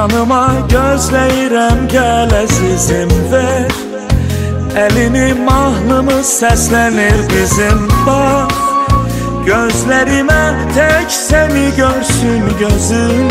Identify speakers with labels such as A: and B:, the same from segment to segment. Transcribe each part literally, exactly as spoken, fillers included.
A: Yanıma gözləyirəm gəl əzizim ver Əlini mahnımız səslənir bizim bax Gözlərimə tək səni görsün gözüm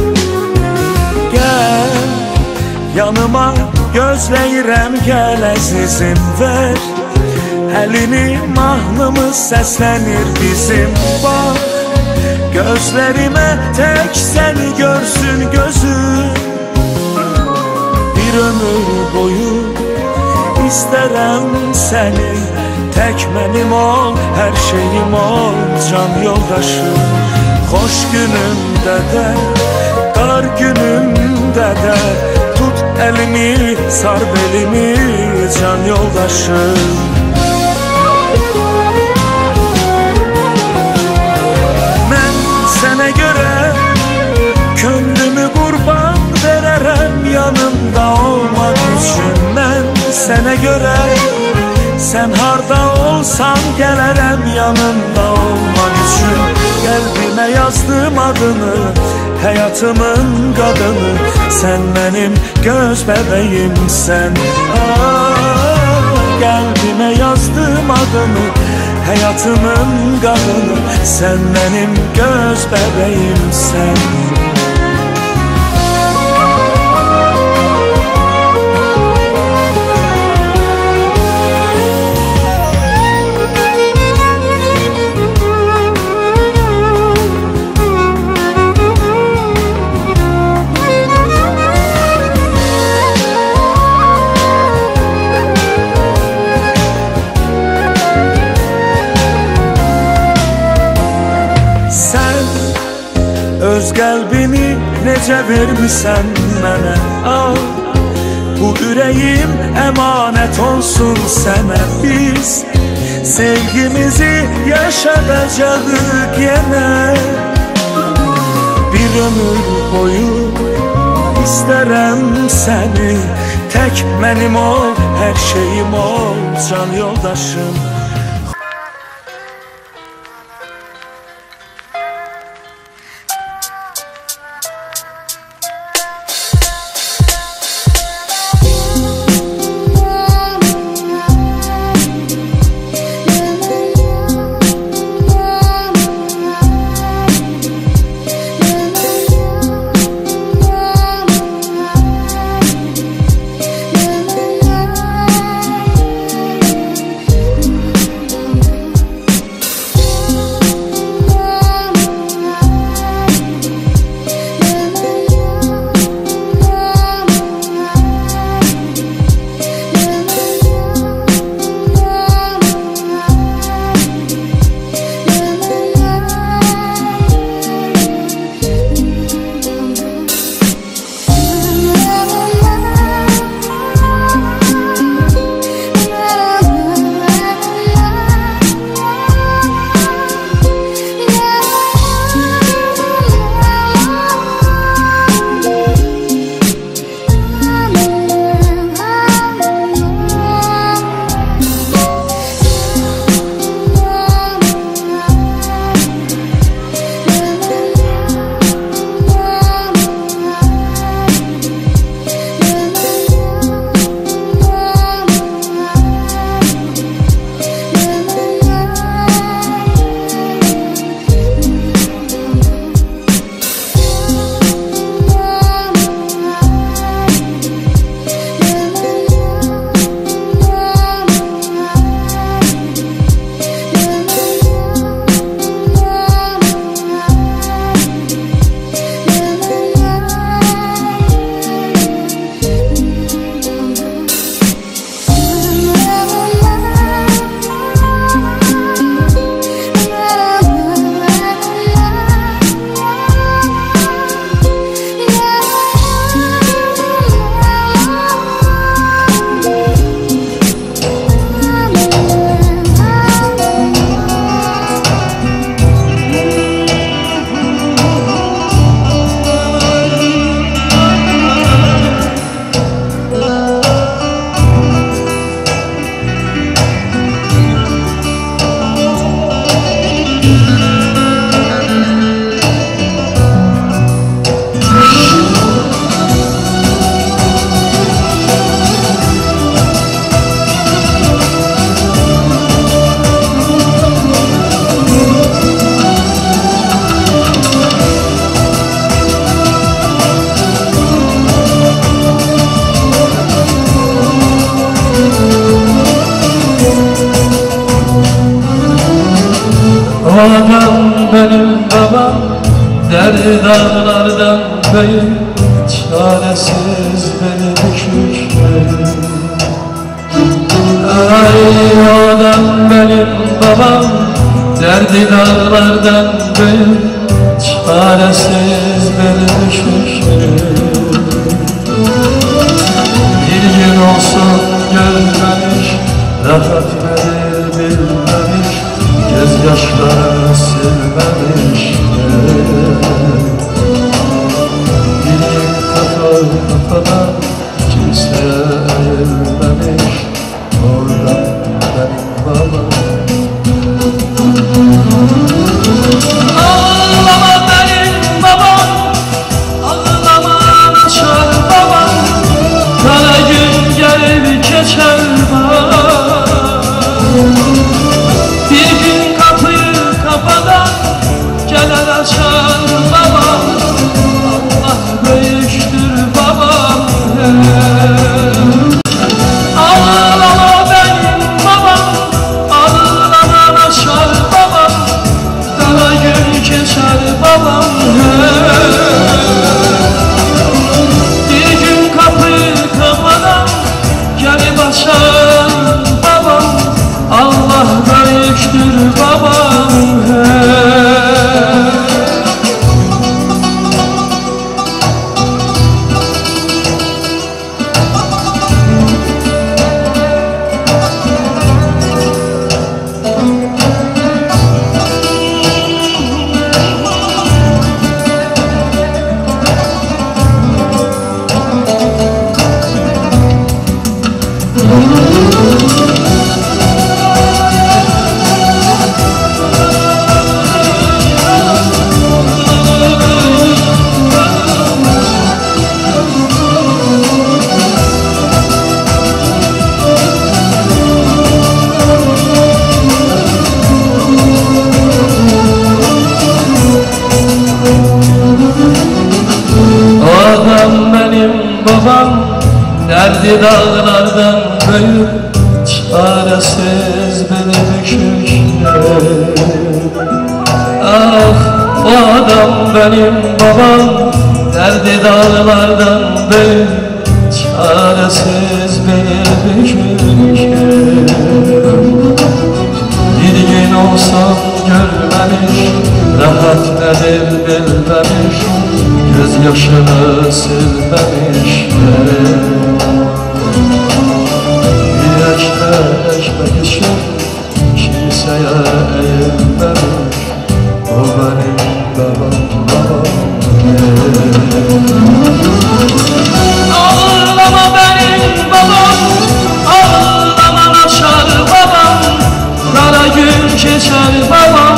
A: Gəl yanıma gözləyirəm gəl əzizim ver Əlini mahnımız səslənir bizim bax Gözlərimə tək səni görsün gözüm Bir ömür boyu istərəm səni Tək mənim ol, hər şeyim ol, can yoldaşım Xoş günümdə də, dar günümdə də Tut əlimi, sar belimi, can yoldaşım Sənə görə könlümü qurban verərəm yanımda olmaq üçün Mən sənə görə sən harda olsan gələrəm yanımda olmaq üçün Qəlbimə yazdım adını, həyatımın qadını Sən mənim göz bəbəyimsən Qəlbimə yazdım adını Həyatımın qadını Sən mənim göz bəbəyimsən Öz qəlbini necə vermisən mənə al Bu ürəyim əmanət olsun sənə Biz sevgimizi yaşadacağıq yenə Bir ömür boyu istərəm səni Tək mənim ol, hər şeyim ol, can yoldaşım
B: adam benim babam, derdi dağlardan beyim, çaresiz beni bükükler. Ay adam benim babam, derdi dağlardan beyim, çaresiz beni bükükler. Bir gün olsun görmemiş, rahat verir bilmemiş, gözyaşları silmemiş. Bir gün kafa kafada kimseye eğilmemiş, orada benim babam. Ağlama benim babam, ağlama açar babam, kara gün gelip geçer babam. Bir gün kapıyı kapadan gelir açar babam, Allah büyüktür babam. Ağlama benim babam, ağlama açar babam, kara gün geçer babam. Bir gün kapıyı kapadan gelip açar babam, Allah büyüktür babam. Adam benim babam, derdi dağlardan büyük, çaresiz beni bükükler. Ah, o adam benim babam, derdi dağlardan büyük, çaresiz beni bükükler. Bir gün olsam görmemiş, rahat nedir bilmemiş, gözyaşını silmemişler. Bir ekmek ekmek için kimseye eğilmemiş, o benim babam babam. Ağlama benim babam, ağlama açar babam, kara gün geçer babam.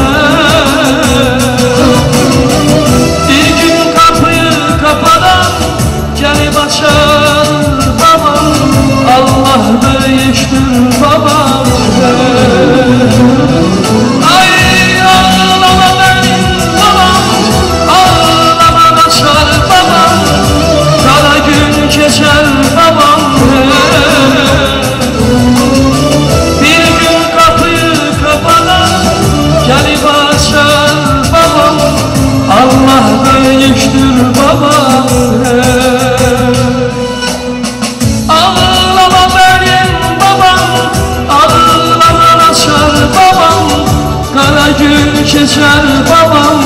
B: Bir gün kapıyı kapadan gelip açar babam, Allah büyüktür babam. Ay ağlama benim babam, ağlama açar babam, kara gün geçer babam. Bir gün kapıyı kapadan gelip açar babam, Allah büyüktür babam. Ağlama benim babam, ağlama açar babam, kara gün geçer babam.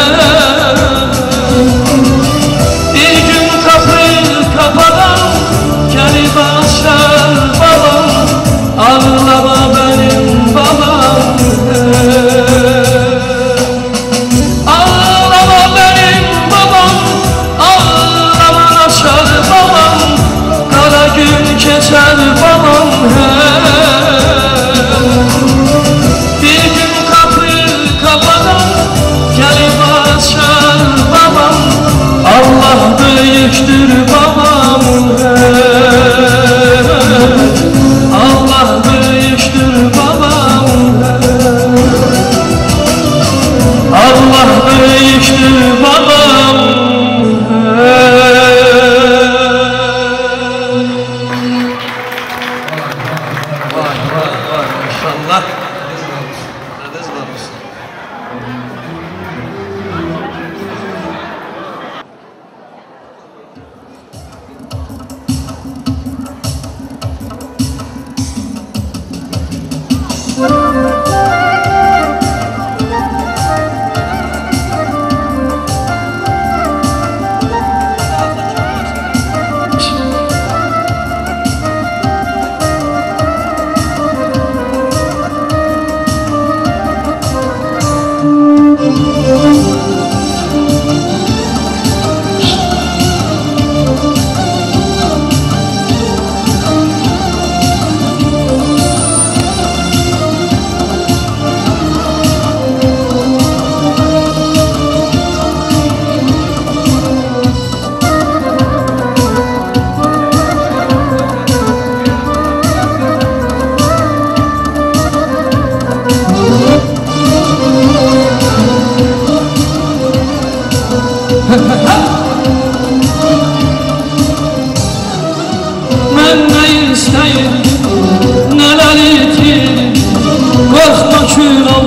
B: Bir gün kapıyı kapadan gelip açar babam, ağlama benim babam. Ağlama benim babam, ağlama açar babam, kara gün geçer babam. Bir gün kapıyı kapadan gelip açar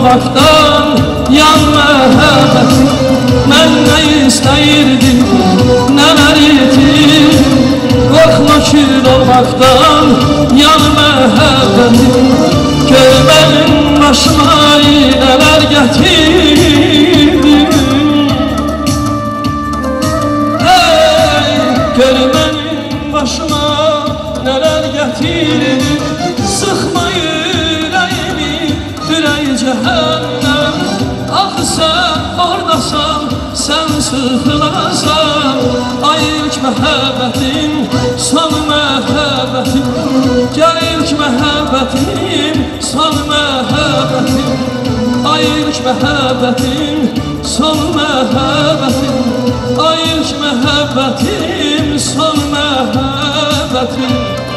B: olmaktan yan məhəbbətim. Mən nə istəyirdim, nələr yetim. Qorxma kül olmaktan yan məhəbbətim. Gör mənim başıma nələr gətirdim. Hey, gör mənim başıma nələr gətirdim. Sıxma ürəyimi, ürək cəhənnəm. Axı sən oradasan, sən sıxılasan. Ay ilk məhəbbətim, son məhəbbətim. Gəl ilk məhəbbətim, son məhəbbətim. Ay ilk məhəbbətim, son məhəbbətim. Ay ilk məhəbbətim, son məhəbbətim.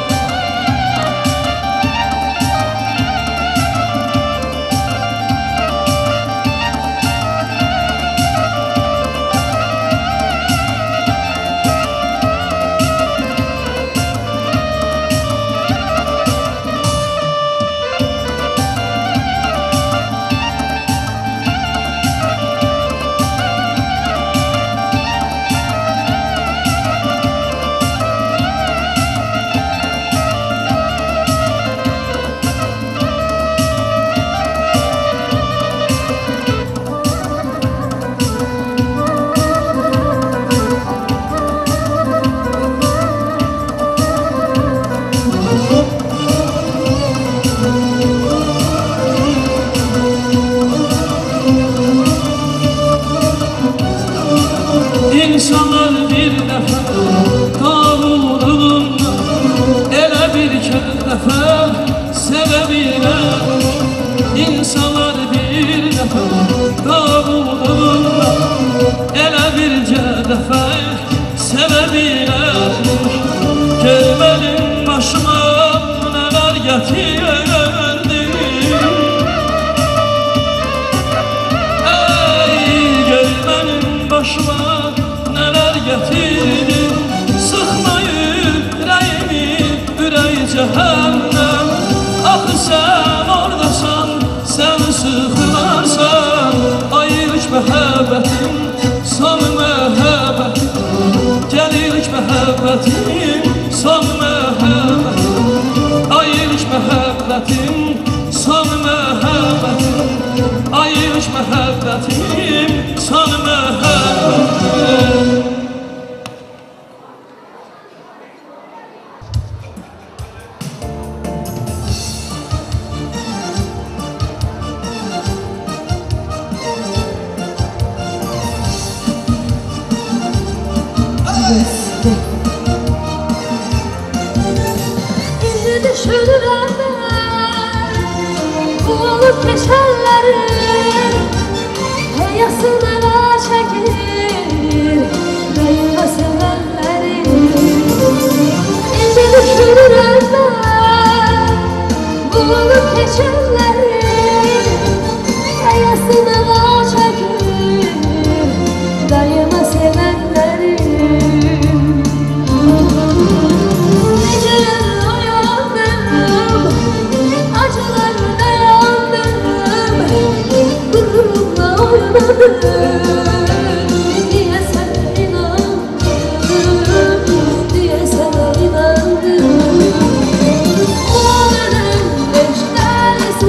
B: İnsanlar bir dəfə qavulduğunda elə bir dəfə sevə bilər. İnsanlar bir dəfə qavulduğunda elə bir dəfə sevə bilər. Gör mənim başıma nələr gətirdi. Ey, gör mənim başıma nələr gətirdim. Sıxma ürəyimi, ürək cəhənnəm. Axı sən oradasan, sən sıxılarsan. Ay ilk məhəbbətim, son məhəbbətim. Gəl ilk məhəbbətim, son məhəbbətim. Ay ilk məhəbbətim, son məhəbbətim. Ay ilk məhəbbətim, son məhəbbətim.
C: İndi düşünürəm mən bu olub keçənlərin. Həyasını ələ çəkir dayıma sevənlərin. İndi düşünürəm mən bu olub keçənlərin. Həyasını ələ çəkir dayıma sevənlərin. Diye sana inandım, diye sana inandım. O benim beş tanesi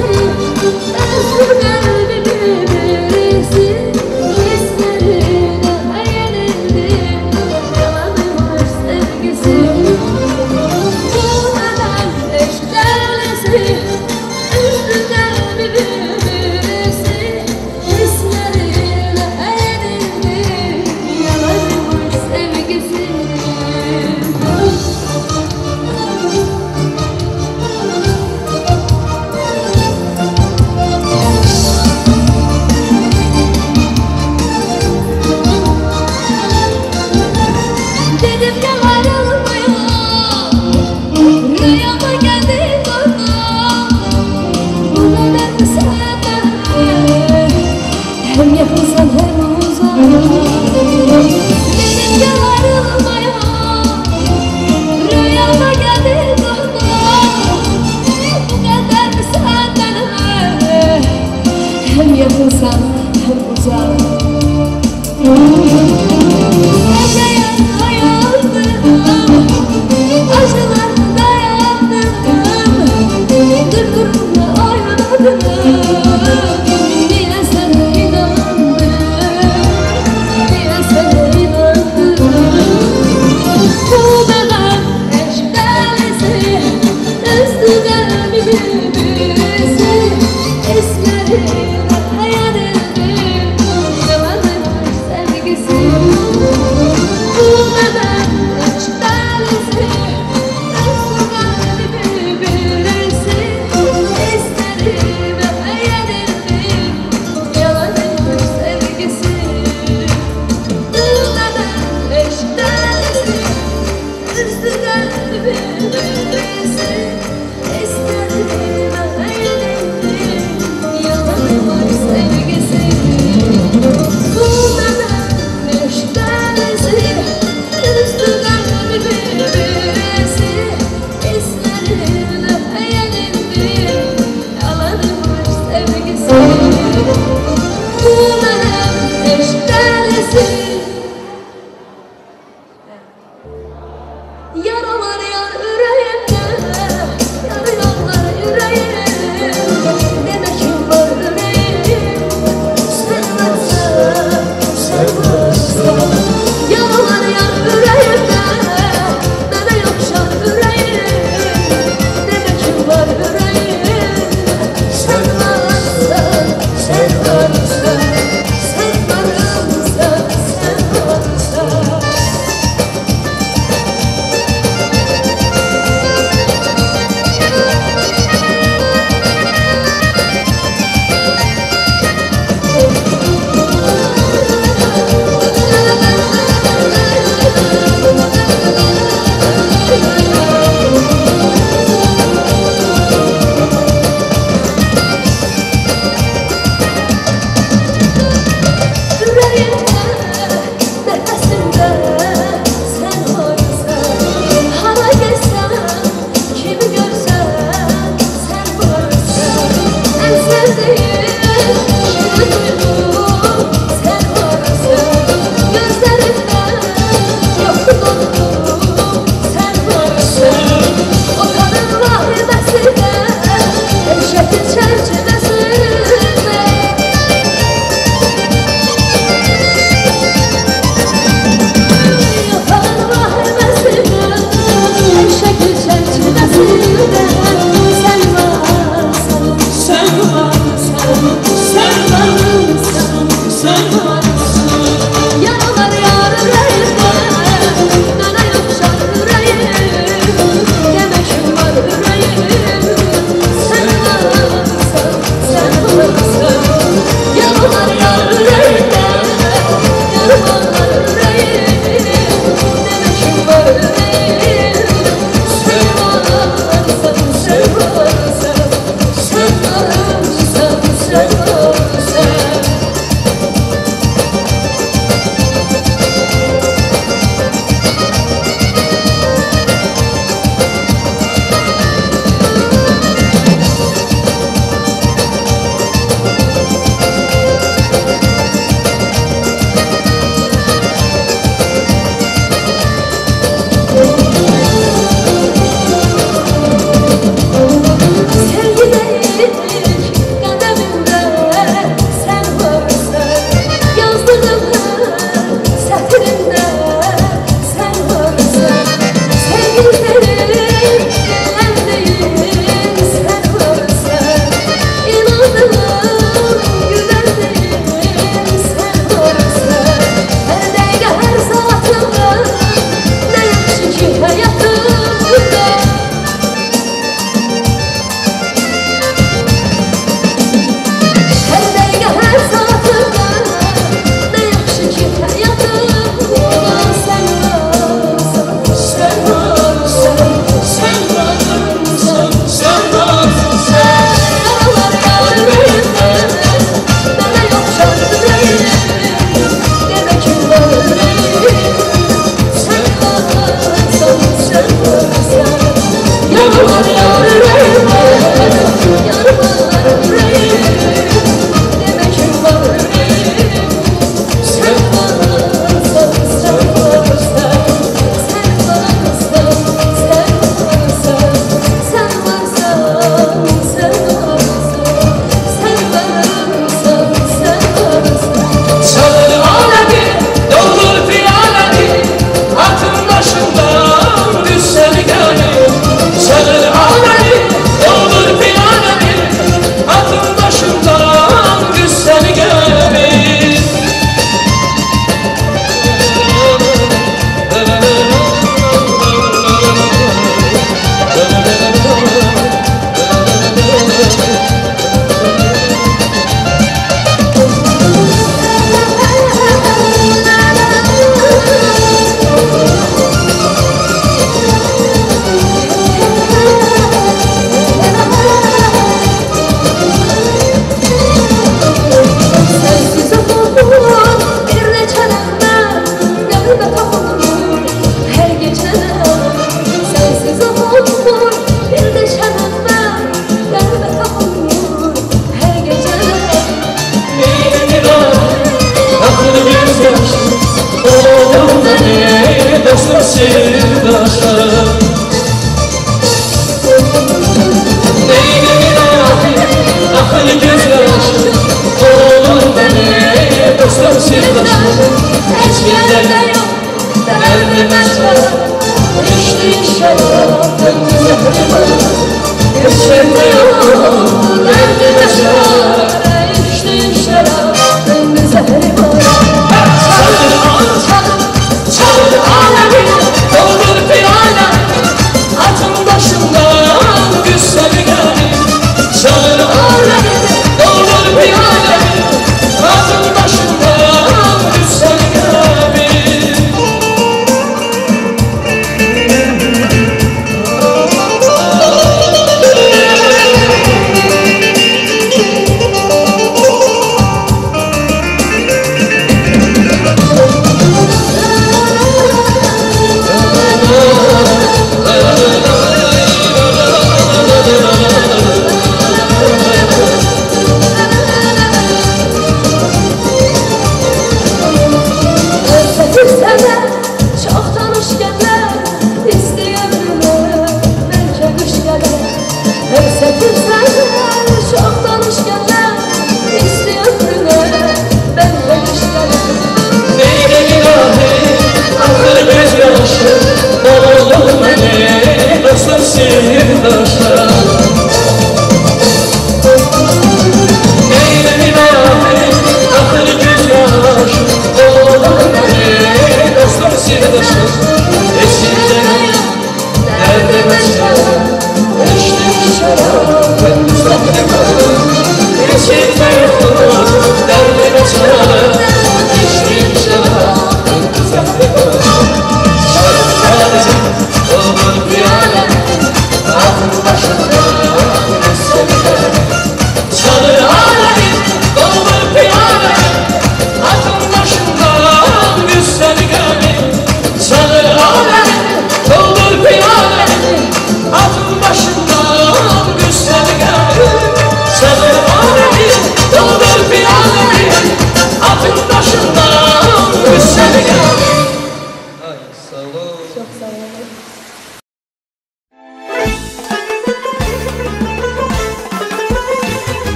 C: Thank you.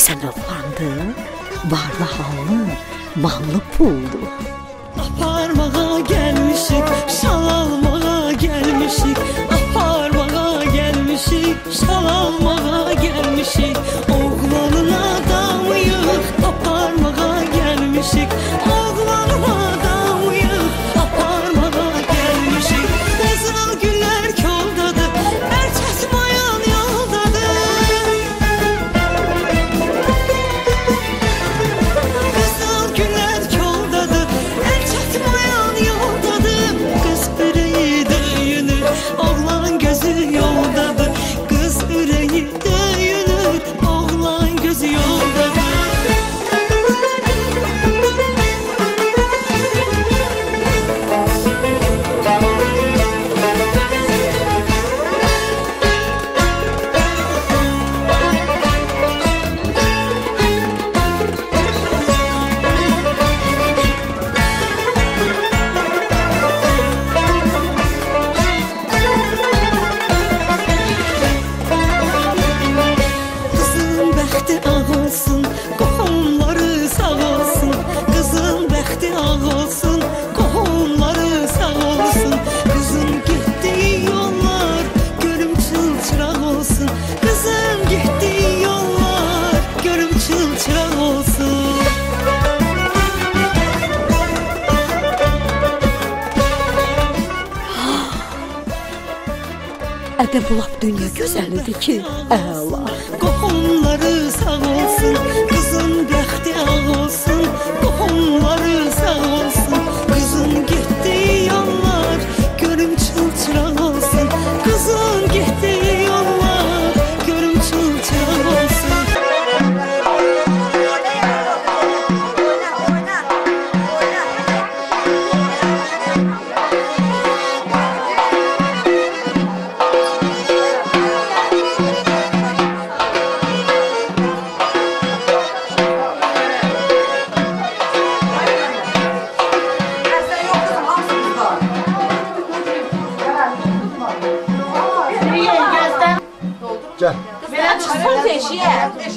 D: Sən oğlandın, varlı hallı, mallı puldu.
E: Aparmağa gelmişik, şal almağa gelmişik. Aparmağa gelmişik, şal almağa gelmişik. Oğlanın adamıyıq, aparmağa gelmişik. Oğlanın adamıyıq, aparmağa gelmişik. Qızıl güller koldadır, erkek bayan yoldadır. Qızıl güller koldadır, erkek bayan yoldadır. Qız üreyi döyünür, oğlan gözü yoldadır. Qız üreyi döyünür, oğlan gözü yoldadır. Qızın bəxti ağ olsun, qohumları sağ olsun. Qızın bəxti ağ olsun, qohumları sağ olsun. Qızın getdiyi yollar görüm çılçıraq olsun. Qızın getdiyi yollar görüm çılçıraq olsun.
D: Ədə bu lap dünya gözəlidir ki, əla.
E: Qohumları sağ olsun, qızın bəxti ağ olsun. Qohumları sağ olsun, qızın getdiyi yollar görüm çılçıraq olsun. Qızın getdiyi yollar görüm çılçıraq olsun.
F: Gel.
G: Belə çıxsın teşiyə.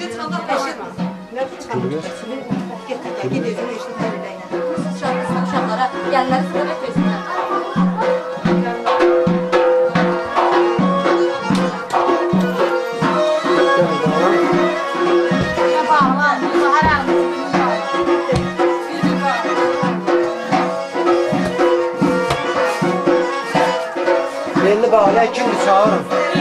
G: Uşaqlara gəlləri sıra versinlər.
F: Belli bağlı, kimdir çağırın.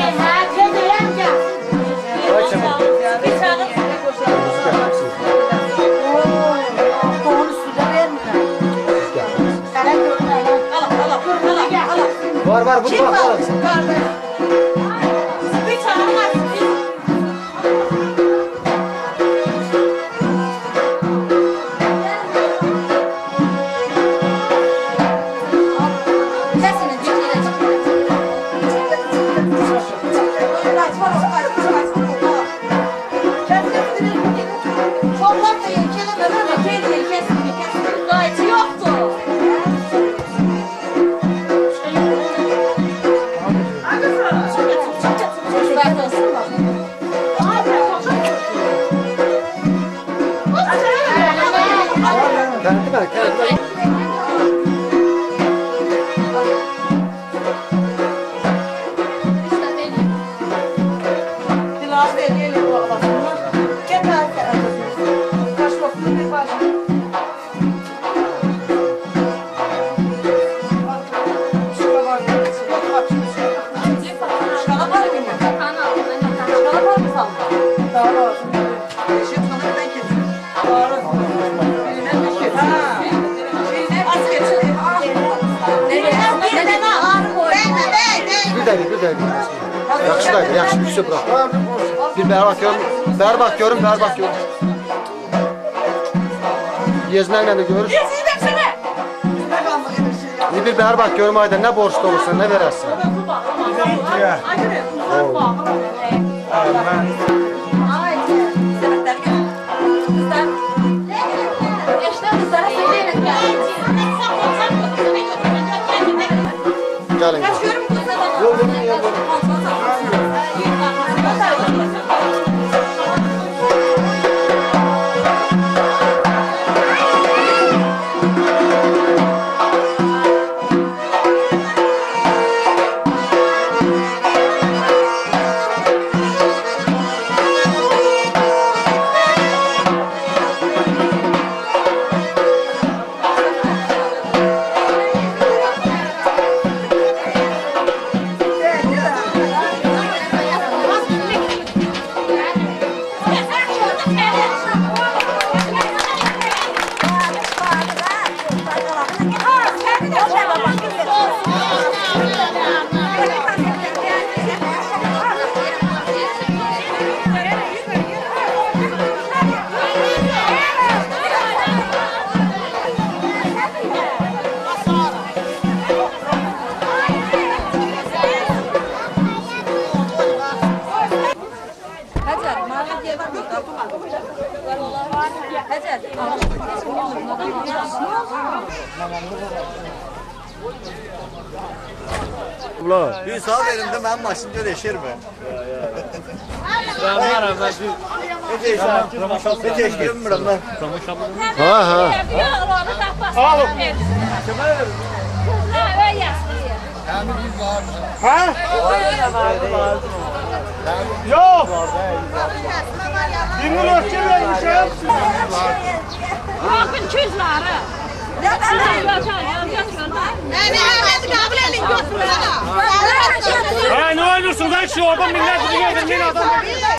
F: Var var, bu bak var. Kendi ver, kendi ver. Bir dəqiqə, bir dəqiqə. Yaxşı da, yaxşı bir şey bırak. Bir bər bak görüm, bər bak görüm, bər bak görüm. Yezinə ilə də görür. Bir bər bak görüm ayda, nə borçlu olursan, nə verərsən? Gəlin. Yol verin, yol verin. Bir sağ verimdə mənim maşın görəşir mi?
B: Ben varım, ben bir...
F: Necə işə? Necə iş görmürəm mən?
H: Ha, ha.
G: Al.
H: Ha? Yok. Birini ölçü vermişim.
G: Bakın iki yüz lira.
H: Ha, ne olursun lan şu oradan millet bizi görmeyin adam.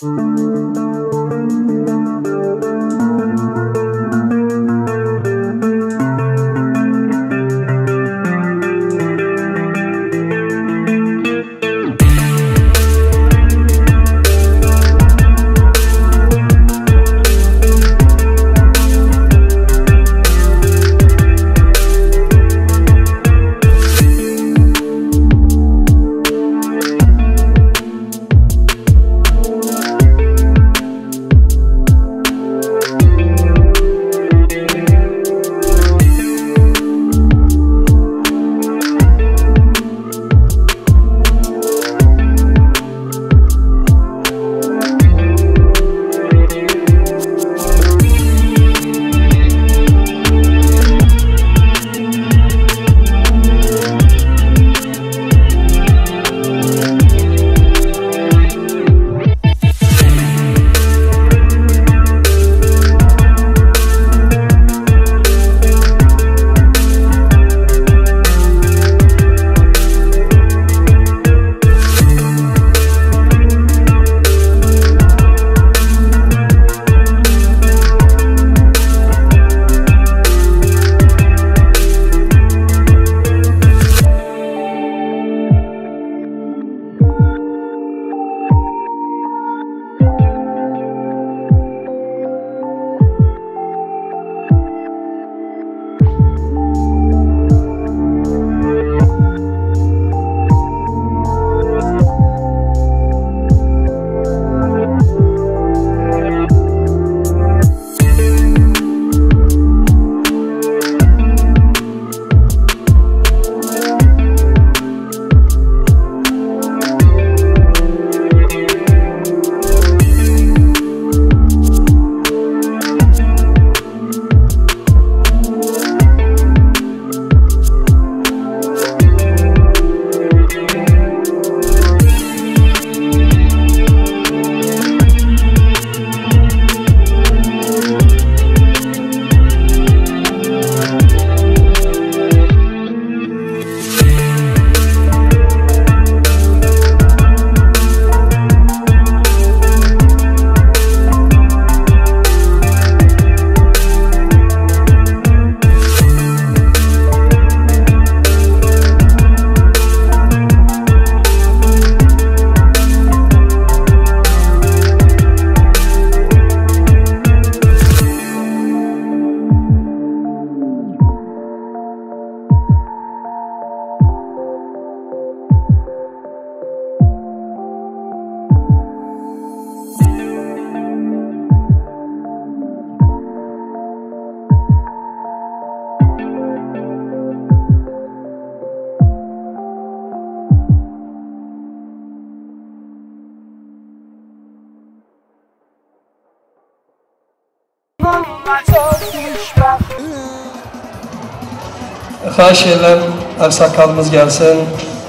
B: Xahiş edirəm, əl-saqqalımız gəlsin.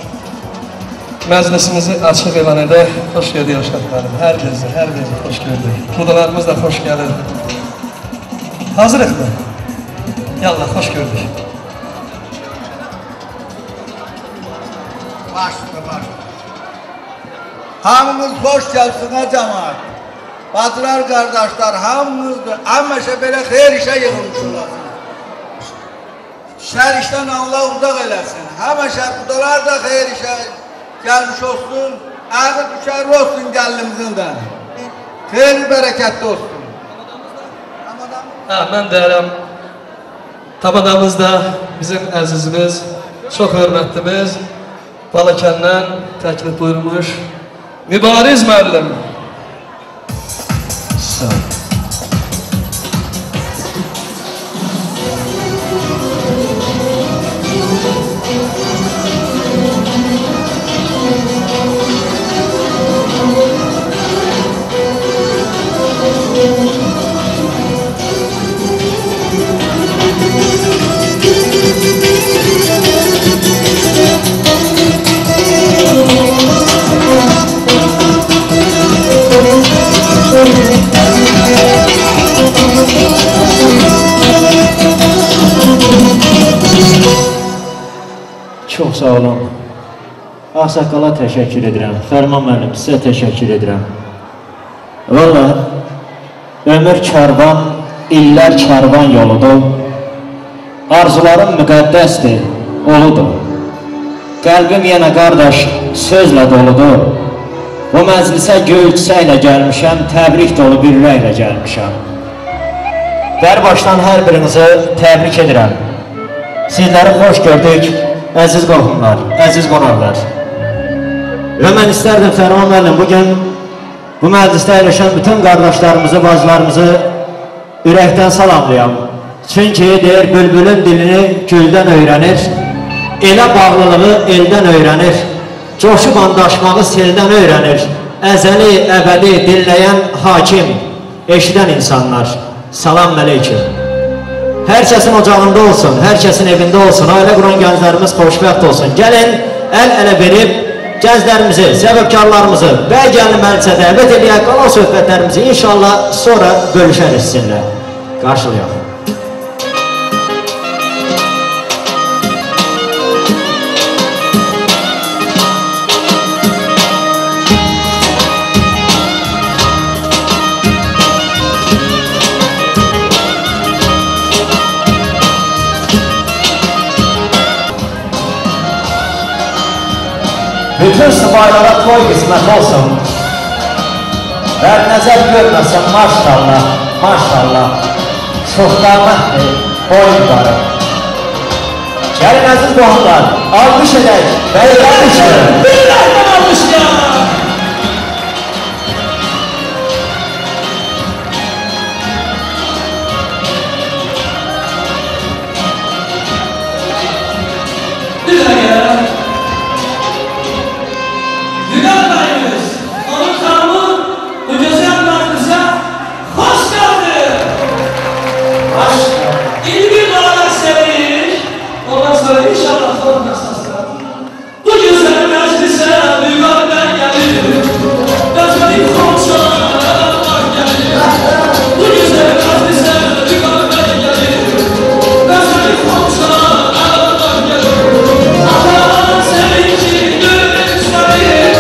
B: Məclisimizi açıq elan edək. Xoş gördük yaşatlarım. Hər birisi, hər birisi xoş gördük. Qudalarımız da xoş gəlir. Hazırıq mı? Yallah, xoş gördük.
I: Başlıqı, başlıqı. Hamımız xoş gəlsin, ha cəmaat. Bacılar, qardaşlar, hamımızdır. Həmişə belə xeyir işə yığılmışlar. Şər işdən Allah uzaq eləsin. Həmişə qudalar da xeyir işə gəlmiş olsun. Əqi düşərli olsun gəlinimizin də. Xeyir bərəkətli olsun.
B: Hə, mən deyərəm, tabanamız da bizim əzizimiz, çox hörmətlimiz, Balakəndən təklif buyurmuş Mübariz müəllim. Sağ ol.
J: Çox sağ olun. Ağsaqqala təşəkkür edirəm. Fərman müəllim, sizə təşəkkür edirəm. Valla, ömür kərvan, illər kərvan yoludur. Arzularım müqəddəsdir, oludur. Qəlbim yenə qardaş sözlə doludur. Bu məclisə göyçsəklə gəlmişəm, təbrik dolu bir ürəklə gəlmişəm. Dərbaşdan hər birinizi təbrik edirəm. Sizləri xoş gördük, əziz qohumlar, əziz qonaqlar. Və mən istərdim Fərman müəllim, bugün bu məclisdə əyləşən bütün qardaşlarımızı, bacılarımızı ürəkdən salamlayam. Çünki deyir, bülbülün dilini güldən öyrənir, elə bağlılığı eldən öyrənir, coşub andaşmağı seldən öyrənir, əzəli, əbədi, dinləyən hakim, eşidən insanlar. Salam əleyküm. Hər kəsin ocağında olsun, hər kəsin evində olsun, ailə quran gənclərimiz xoşbəxt olsun. Gəlin, əl-ələ verib, gənclərimizi, səbəbkarlarımızı, bəy gəlin məclisə dəvət edək, qalan söhbətlərimizi inşallah sonra bölüşərik sizinlə. Qarşılayaq. Bütün sıbaylara toy qismət olsun. Bərnəzər görməsən maşallah, maşallah. Çox qamətdir, boyunları. Gəlin əziz qohumlar, alqış edək, bəylər üçün. Birlərdən alqışlar.
B: Bir dəqiqə. Güzel dayımız, onun tanımı bu güzel meclise hoş geldi. Hoş geldin. İlgi olarak sevdik. Ondan sonra inşallah sorun esaslar. Bu güzel meclise büyüklerden gelir. Gözleri komşulardan gelir. Bu güzel meclise büyüklerden gelir. Gözleri komşulardan gelir. Allah'ın sevinci gülüşleri.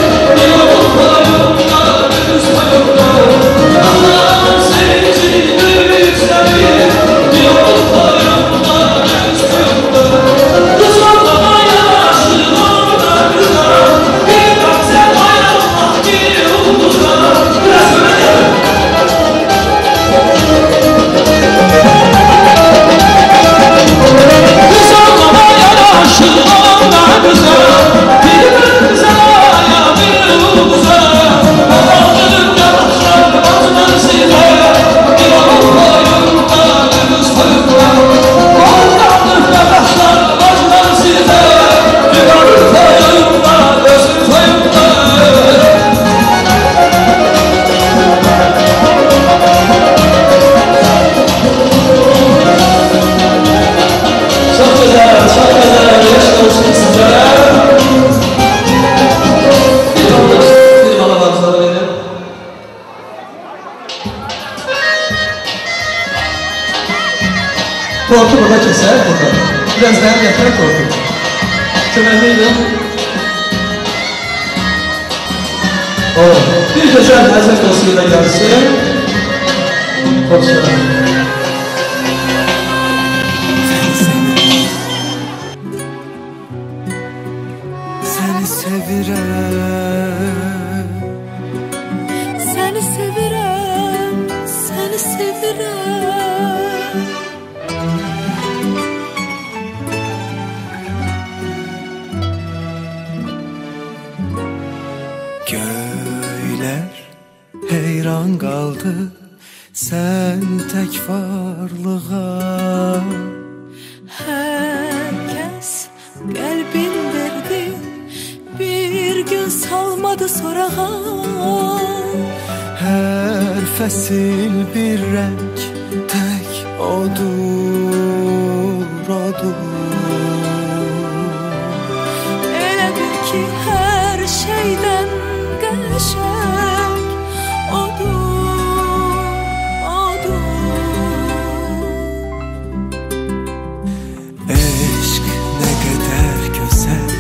B: Allah'ın sevinci gülüşleri. Bir yol koyumda göz koyumda. Kız olmaya aşık olma kızlar. Bir gamze bayramlah bir ulduzlar. Biraz öyle gelin. Kız olmaya aşık olma kızlar. Bir gamze bayramlah bir ulduzlar. Allah'ın yavaşlar bazılar size. Bir yol koyumda göz koyumda. Allah'ın yavaşlar bazılar size. Bir yol koyumda göz koyumda. Çok güzel, çok güzel. Yaşlı olsun sizlere. Bir bana baksalar benim. Korku burada keser burada. Biraz daha yeter korku. Kömekliydim. O, bir güzel hazret dostuyla gelsin. Hoşçakalın.
E: Seni sevirəm. Səni sevirəm, səni sevirəm. Göylər heyran qaldı sən tək varlığa. Hər kəs qəlbin verdi, bir gün salmadı sorağa. Hər fəsil bir rəng tək odur, odur. Elə bil ki hər şeydən qəşəng odur, odur. Eşq nə qədər gözəl,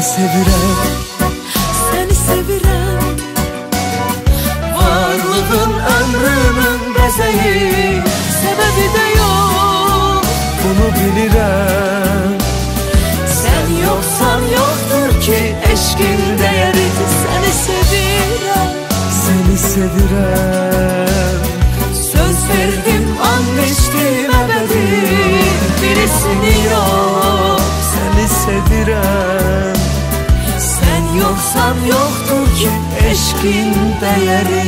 E: sevirəm, səni sevirəm. Varlığın ömrümün bəzəyi, səbəbi də yox,
A: bunu bilirəm.
E: Sən yoxsan yoxdur ki, eşqin dəyəridir. Səni sevirəm,
A: səni sevirəm.
E: Söz verdim, and içdim əbədi, birisini yox,
A: səni sevirəm.
E: Sən yoxsan yoxdur ki, eşqin dəyəri.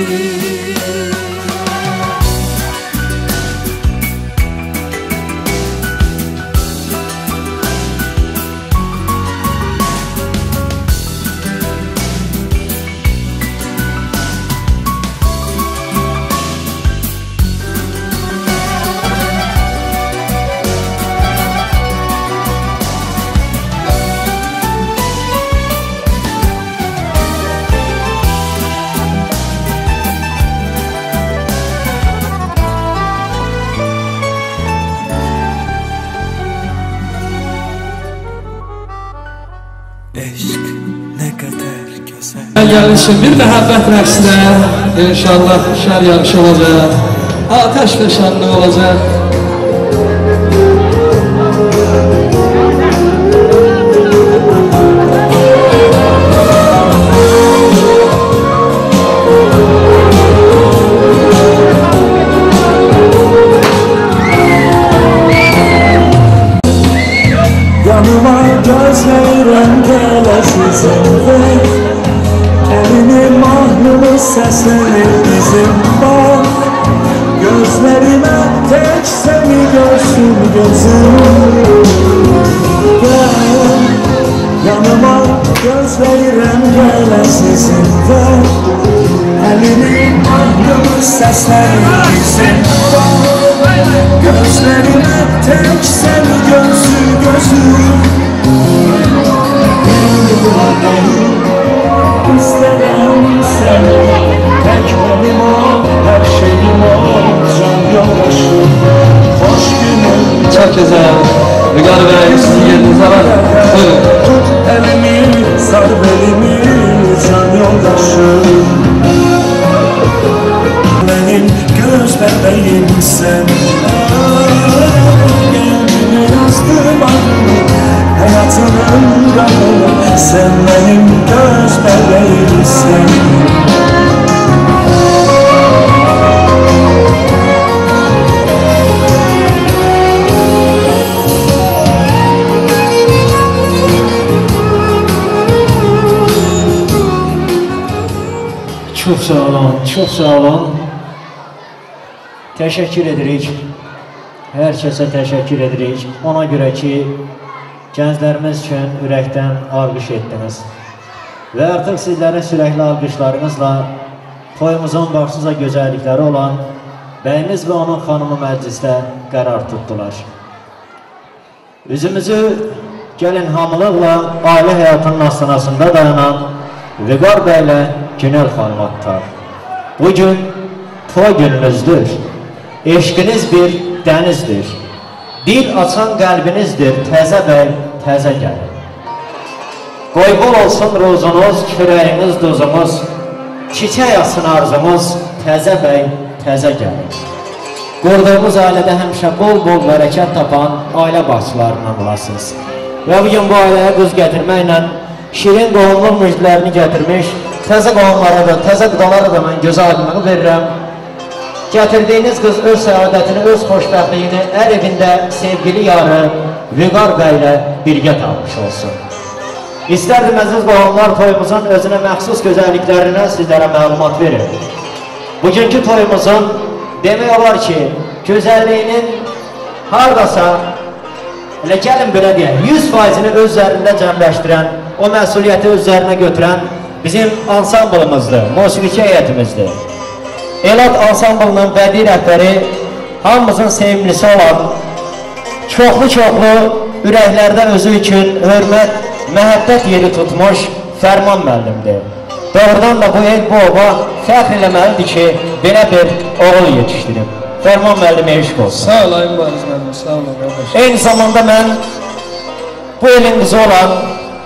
B: Gəlişim bir məhəbbət rəqsinə inşallah şər yarışı olacaq, ateş və şənlik olacaq.
A: Yanıma gözləyirəm gələsizim və elini mahnını səslənir bizim bak. Gözlərimə tək səni görsün gözüm. Gəl, yanıma gözləyirəm gələsizim və elini mahnını səslənir bizim bak. Gözlərimə tək səni görsün gözüm. İstərəm səni, tək mənim ol, hər şeyim ol, can yoldaşım, xoş günüm.
B: Çok güzel. Vüqar bəy, sizin yeriniz var. Buyurun.
A: Tut əlimi, sar belimi, can yoldaşım. Mənim göz bəbəyimsən, qəlbimi yazdım adını, həyatımın qanını, sən mənim göz bəbəyimsən.
J: Çox sağ olun, çox sağ olun. Təşəkkür edirik. Hər kəsə təşəkkür edirik. Ona görə ki, gənclərimiz üçün ürəkdən alqış etdiniz. Və artıq sizlərin sürəkli alqışlarınızla toyumuzun başlıca gözəllikləri olan bəyimiz və onun xanımı məclisdə qərar tutdular. Üzümüzü gəlin hamılıqla ailə həyatının astanasında dayanan Vüqar bəylə Günel xanıma tutar. Bugün toy gününüzdür. Eşqiniz bir dənizdir. Dil açan qəlbinizdir, təzə bəy, təzə gəlin. Qoy bol olsun ruzunuz, kürəyiniz duzumuz, çiçək asın arzumuz, təzə bəy, təzə gəlin. Qurduğumuz ailədə həmişə bol-bol bərəkət tapan ailə başçılarından olasınız. Və bugün bu ailəyə qız gətirməklə şirin qohumluq müjdələrini gətirmiş, təzə qohumlara da, təzə qıdalara da mən gözə aydınlığı verirəm. Gətirdiyiniz qız öz səadətini, öz xoşbəxtliyini ər evində sevgili yarı Vüqar bəylə birgə tapmış olsun. İstərdim əziz qohumlar toyumuzun özünə məxsus gözəlliklərindən sizlərə məlumat verir. Bugünkü toyumuzun demək olar ki, gözəlliyinin haradasa, elə gəlin belə deyək, yüz faizini öz üzərində cəmləşdirən, o məsuliyyəti öz üzərinə götürən bizim ansamblımızdır, musiqi heyətimizdir. Elad ansamblının bədii rəhbəri, hamımızın sevimlisi olan, çoxlu-çoxlu ürəklərdə özü üçün hörmət, məhəbbət yeri tutmuş Fərman müəllimdir. Doğrudan da bu el bu oba fəxr eləməlidir ki, belə bir oğul yetişdirib. Fərman müəllimə eşq olsun.
B: Sağ olayım, Bariz müəllim, sağ olun.
J: Eyni zamanda mən bu elin qızı olan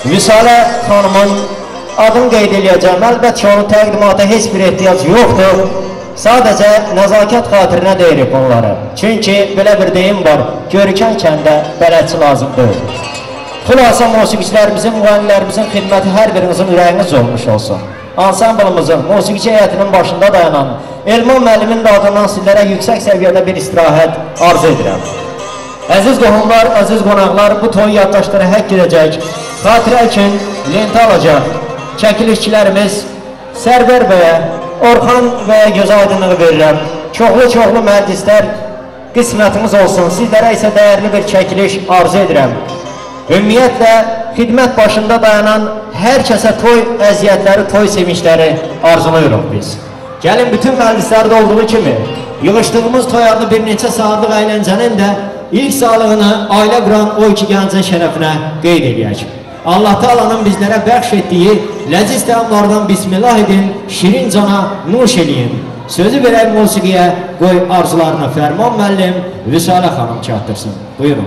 J: Vüsalə xanımın adını qeyd edəcəm. Əlbəttə ki, onun təqdimata heç bir ehtiyac yoxdur. Sadəcə nəzakət xatirinə deyirik onları. Çünki belə bir deyim var, görükən kəndə bələdçi lazımdır. Xülasə musiqiçilərimizin, müğənnilərimizin xidməti hər birinizin ürəyiniz olmuş olsun. Ansamblımızın, musiqiçi heyətinin başında dayanan Elman müəllimin də adından sizlərə yüksək səviyyədə bir istirahət arzu edirəm. Əziz qohumlar, əziz qonaqlar, bu toy yaddaşlara həkk edəcək, xatirə üçün lenti alacaq çəkilişçilərimiz Sərvər bəyə, Orxan bəyə göz aydınlığı verirəm. Çoxlu-çoxlu mühəddislər qismətimiz olsun, sizlərə isə dəyərli bir çəkiliş arzu edirəm. Ümumiyyətlə, xidmət başında dayanan hər kəsə toy əziyyətləri, toy sevinçləri arzulayırıq biz. Gəlin, bütün mühəndislərdə olduğu kimi, yığışdığımız toy adlı bir neçə saatlıq əyləncənin də ilk sağlığını ailə quran o iki gəncin şərəfinə qeyd edək. Allah Taalanın bizlərə bəxş etdiyi ləziz təamlardan bismillah edin, şirin cana nuş eləyin. Sözü verək musiqiyə, qoy arzularını Fərman müəllim, Vüsalə xanım çatdırsın. Buyurun.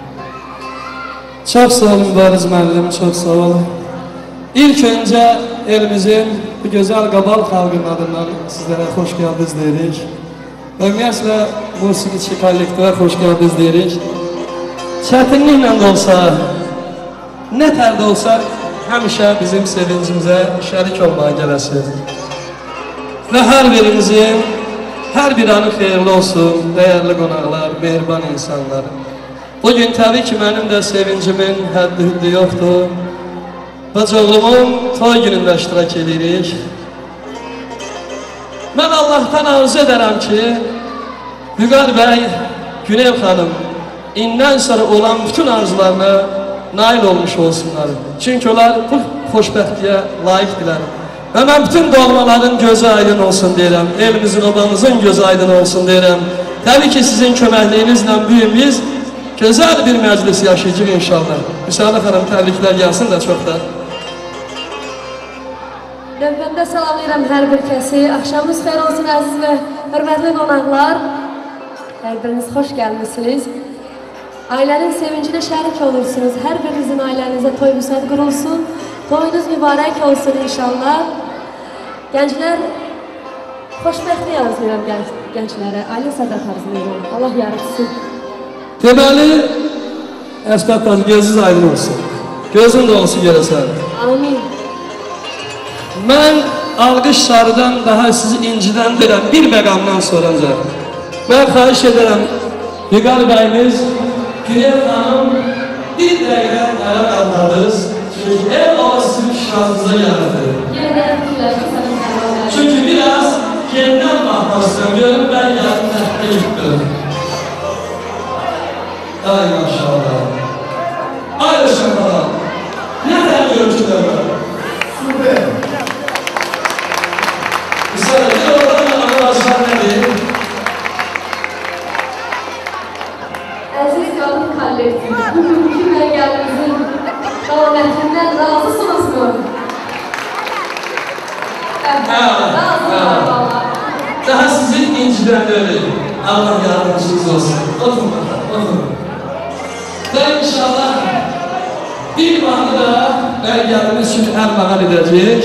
B: Çox sağ olun Bariz müəllim, çox sağ olun. İlk öncə elimizin bu gözəl Qabal xalqının adından sizlərə xoş gəldiniz deyirik. Ümumiyyətlə, musiqiçi kollektivə xoş gəldiniz deyirik. Çətinliklə də olsa, nə tərdə olsa, həmişə bizim sevincimizə şərik olmağa gələsiz. Və hər birimizin, hər bir anı xeyirli olsun, dəyərli qonaqlar, mehriban insanlar. Bugün təbii ki, mənim də sevincimin həddi-hüddü yoxdur. Bacıoğlumun toy günündə iştirak edirik. Mən Allah'tan arzu edərəm ki, Vüqar bəy, Günel xanım, indən sonra olan bütün arzularına nail olmuş olsunlar. Çünki onlar bu xoşbəxtliyə layiqdirlər. Və mən bütün doğmaların gözü aydın olsun deyirəm, elimizin, obamızın gözü aydın olsun deyirəm. Təbii ki, sizin köməkliğinizlə büyümüz gözəl bir məclis yaşayacaq inşallah. Vüsalə xanım, təbriklər gəlsin də çox da.
C: Növbəmdə salamlayıram hər bir kəsi. Axşamınız xeyir olsun, əziz və hörmətli qonaqlar. Hər biriniz xoş gəlmişsiniz. Ailənin sevincinə şərik olursunuz. Hər birinizin ailənizə toy müsəd qurulsun. Toyunuz mübarək olsun inşallah. Gənclər, xoşbəxtlik arzulayıram gənclərə. Ailə sədət arzulayıram. Allah yarıqsın.
B: Deməli, Əsbət bacı, gözünüz aydın olsun. Gözün də olsun görəsən.
C: Amin.
B: Mən alqış sarıdan daha sizi incidən deyirəm, bir məqamdan sonra ancaq. Mən xahiş edərəm, Vüqar bəyimiz, Günel xanım, bir dəqiqə ələ qalmadınız. Çünki ev havasının şahınıza gəldi. Çünki biraz gendən baxmasını görüm, mən yarın təhqə gitdim. Ay maşallah. Ay maşallah. Nə təhqə görmüşlər var? Süper. Mesela bir oradan arkadaşlar nedir?
C: Əziz qadın kollektivi, bugünkü məngəlimizin qavmətindən razısınız mı?
B: Daha sizin incidən öyle. Allah yardımcınız olsun. Oturun bakalım, oturun. Ve inşallah bir mahnı da məngəlimiz üçün ərmağan edəcək.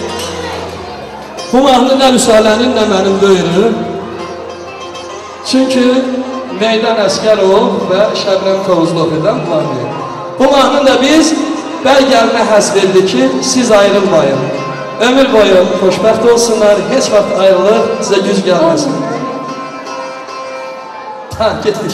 B: Bu mahnı nə Vüsalənin, nə mənim döyürü. Çünki Meydan Əskərov və Şəbnəm Tovuzlov edən mahnı. Bu mahnı da biz bəy gəlinə həsb etdik ki, siz ayrılmayın. Ömür boyu xoşbəxt olsunlar, heç vaxt ayrılır, sizə güc gəlməsin. Ha, getdik.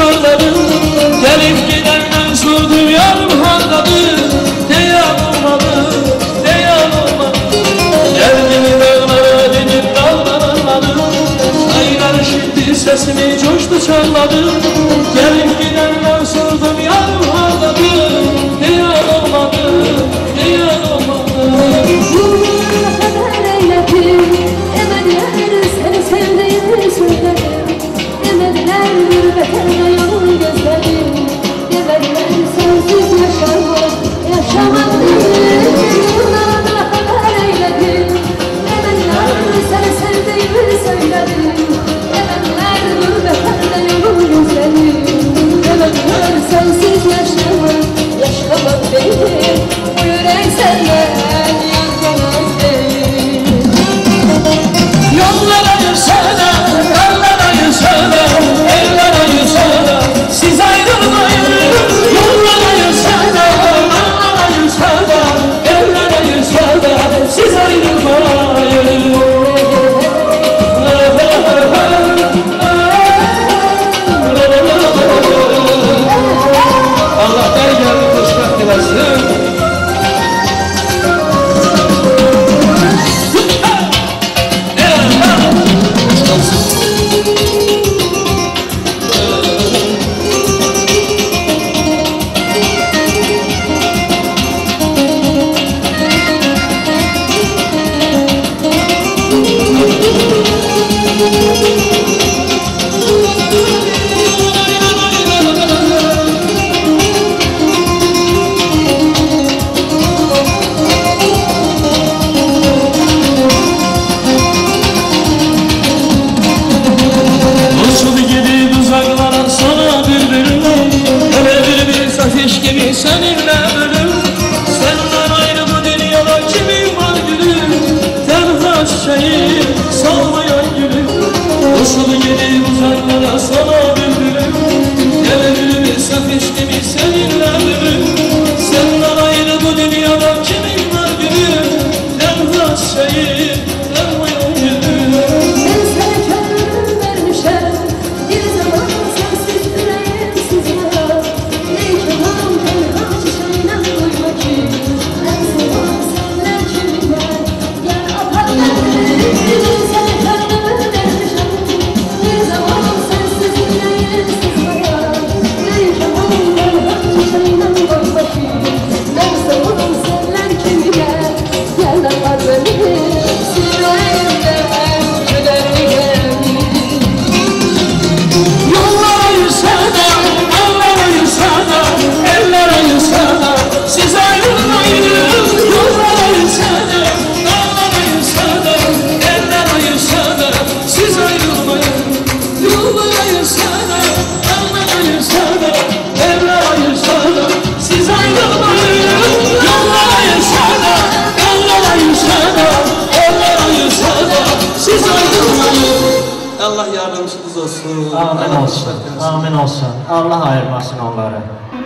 B: zorladım. Gelip gidenler sordu yarım hardadır. Deyan olmadı, deyan olmadı. Geldim dağlara dinip dağlar anladım. Aylar şimdi sesimi coştu çağladım. Gelip gidenler sordum yarım hardadır. Deyan olmadı, deyan olmadı.
C: Haber eyledim, emediler seni sevdiğimi söyledim. Demediler gurbetende yol gözledim. Demediler sensiz yaşamak, yaşamak değil. Bunlara haber eyledim, emediler seni sevdiğimi söyledim. Demediler gurbetende yol gözledim. Demediler sensiz yaşamak, yaşamak değil. Bu yürek senden yanmamak değil.
B: Yollara yürüsene, karlara yürüsene, ellere yürüsene, siz ayrılmayın. Yollara yürüsene, karlara yürüsene, ellere yürüsene, siz ayrılmayın. Allah dergâhını hoşbeht eylesin. Uçup gidip uzaklara sana bülbülüm. Öyle bir bir ateş gibi seninle ölüm. Senden ayrı bu dünyada kimin var gülüm? Tenha çiçeği solmayan gülüm. Uçup gidip uzaklara sana bülbülüm. Öyle bir bir ateş gibi seninle ölüm. Senden ayrı bu dünyada kimin var gülüm? Tenha çiçeği solmayan gülüm.
C: Ben sana kendimi vermişem, bir zaman sensiz yüreğimsiz yarar. Ne yalan tenha çiçeğine koyma ki, ben sana senler kimler, gel apar beni. Ben sana kendimi vermişem, bir zaman sensiz yüreğimsiz yarar. Ne yalan tenha çiçeğine koyma ki, ben sana senler kimler, gel apar beni.
B: Yollara yürüsene, dağlara yürüsene, ellere yürüsene, siz ayrılmayın. Yollara yürüsene, dağlara yürüsene, ellere yürüsene, siz ayrılmayın. Yollara yürüsene, dağlara yürüsene, ellere yürüsene, siz ayrılmayın. Yollara yürüsene, dağlara yürüsene, ellere yürüsene, siz ayrılmayın. Allah yardımcınız olsun.
J: Amin olsun. Amin olsun. Allah ayırmasın onları.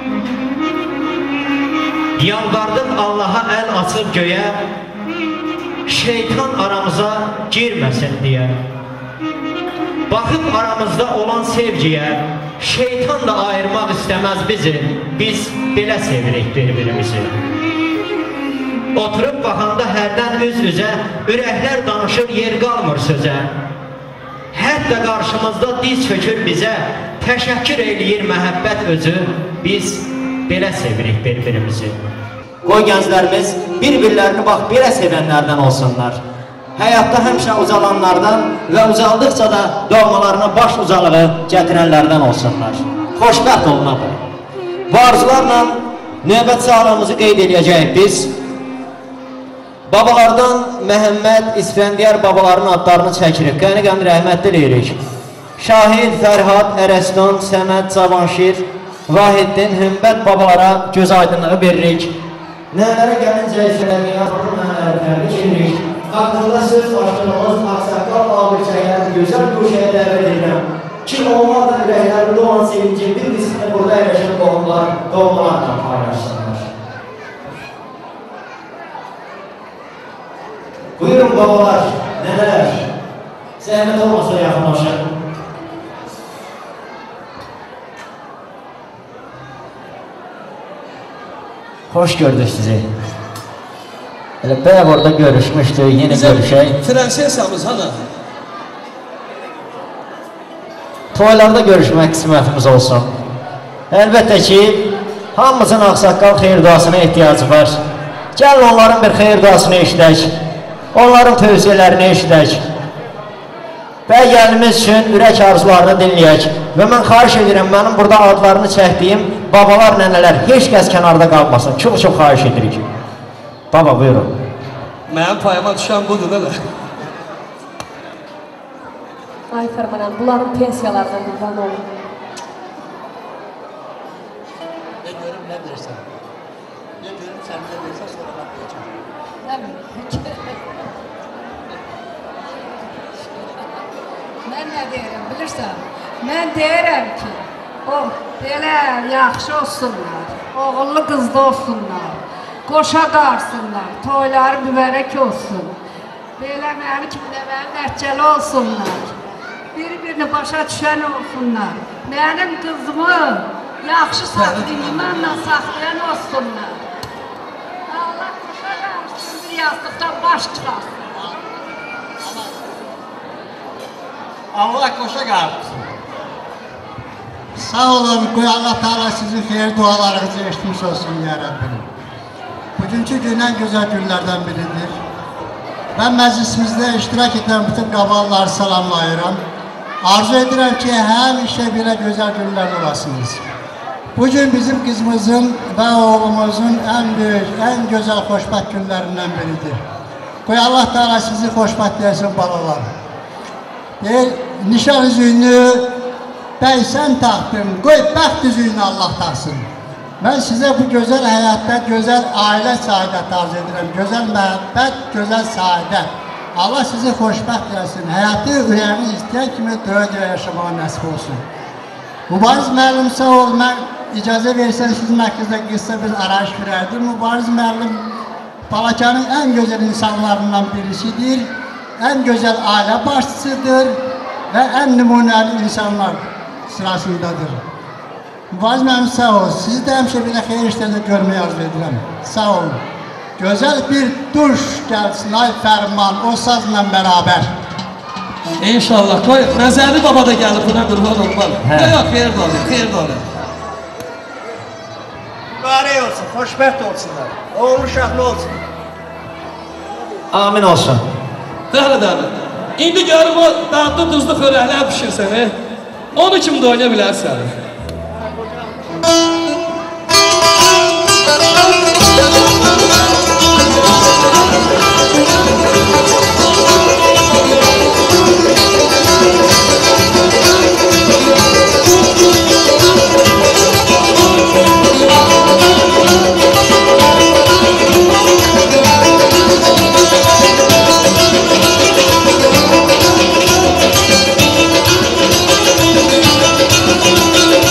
J: Yalvardık Allah'a el açıp göğe, şeytan aramıza girmesin diye. Bakıp aramızda olan sevgiye, şeytan da ayırmak istemez bizi. Biz belə sevirik birbirimizi. Oturup bakanda hərdən üz üzə, ürəklər danışır, yer qalmır sözə. Hətta qarşımızda diz çökür bizə, təşəkkür eləyir məhəbbət özü, biz belə sevirik bir-birimizi. Qoy gənclərimiz bir-birlərini bax belə sevənlərdən olsunlar. Həyatda həmişə uzalanlardan və uzaldıqca da doğmalarına baş ucalığı gətirənlərdən olsunlar. Xoşbəxt olmalı. Bu arzularla növbət sağlamımızı qeyd edəcəyik biz. Babalardan Məhəmməd İsfəndiyar babaların adlarını çəkirik, qəni-qəni rəhmətli deyirik. Şahid, Fərhad, Ərəston, Səməd, Cavanşir, Vahiddin, Hümbət babalara göz aydınlığı veririk. Nələrə gəlincə söyləməyə nənələri təbrik edirik. Haqqında söz başlığımız Ağsaqqal Ağbirçəklər gözəl güşəyə dəvət edirəm. Ki olmaqla ürəklərində olan sevincin bir qismini burada əyləşən qohumlar, doğmalarla paylaşsınlar. Buyurun babalar, nələr, zəhmət olmasa yaxınlaşın. Hoş gördük sizi. Elə bayaq orada görüşmüşdük, yine görüşək.
B: Fransiyamız hana?
J: Toylarda görüşmək qismətimiz olsun. Əlbəttə ki, hamımızın ağsaqqal xeyir duasına ehtiyacı var. Gəlin onların bir xeyir duasını eşidək. Onların tövsiyələrini eşidək. Bəy gəlimiz üçün ürək arzularını dinləyək. Və mən xahiş edirəm, mənim burada adlarını çəkdiyim babalar, nənələr heç kəs kənarda qalmasın. Çox-çox xahiş edirik. Baba, buyurun.
B: Mənim payıma düşən budur, nələ?
C: Ay Fərmanəm, bunların pensiyalarından qurban olun.
F: Ne görüm, ne dersen. Ne görüm, sen ne dersen sonra bakmayacağım.
G: Mən nə deyirəm, bilirsən? Mən deyirəm ki, o, belə yaxşı olsunlar, oğullu qızlı olsunlar, qoşa qarsınlar, toyları mübarək olsun. Belə mənim kimi də mənim nəticəli olsunlar, bir-birini başa düşən olsunlar. Mənim qızımı yaxşı saxlayımlarla saxlayan olsunlar. Allah qoşa qarsın, bir yastıqdan baş çıxarsın.
F: Allah koşa kalksın. Sağ olun, koy Allah Teala sizin hayır dualarınızı eşitmiş olsun ya Rabbim. Bugünkü gün en güzel günlerden biridir. Ben meclisimizde iştirak eden bütün qabalları salamlayıram. Arzu edirəm ki, həmişə belə gözəl günlərdə olasınız. Bugün bizim kızımızın ve oğlumuzun en büyük, en güzel xoşbəxt günlerinden biridir. Koy Allah Teala sizi xoşbəxt etsin balalar. Deyir, nişan üzüyünü bəy sən taxdın, qoy bəxt üzüyünü Allah taxsın. Mən sizə bu gözəl həyatda gözəl ailə saadət arz edirəm, gözəl məhəbbət, gözəl saadət. Allah sizi xoşbəxt eləsin, həyatı ürəyini istəyən kimi döyə-döyə yaşamağa nəsib olsun. Mübariz müəllim sağ ol, mən icazə versən sizin haqqınızda qısa bir arayış verərdim. Mübariz müəllim Balakanın ən gözəl insanlarından birisidir. En güzel aile başçısıdır ve en numuneli insanlar sırasındadır. Mübariz müəllim sağ ol. Sizi de hemşe bile xeyir işlerinde görmeyi arzu edirəm. Sağ olun. Güzel bir duş gelsin ay Fərman o sazla beraber.
B: İnşallah. Koy, Məzəli baba da gəlib buna qurban olmalı. Yox, xeyir də olur, xeyir də olur.
F: Mübarək olsun, xoşbəxt olsunlar. Oğul uşaqlı olsun.
J: Amin olsun.
B: Dəli dəli. İndi görüm o dadlı tuzlu xörəklər pişirsən, he? Onu kim də oynaya bilərsən.
E: Thank you.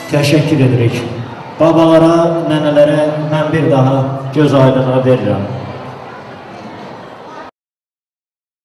J: təşəkkür edirik. Babalara, nənələrə mən bir daha göz aydınlığı verirəm.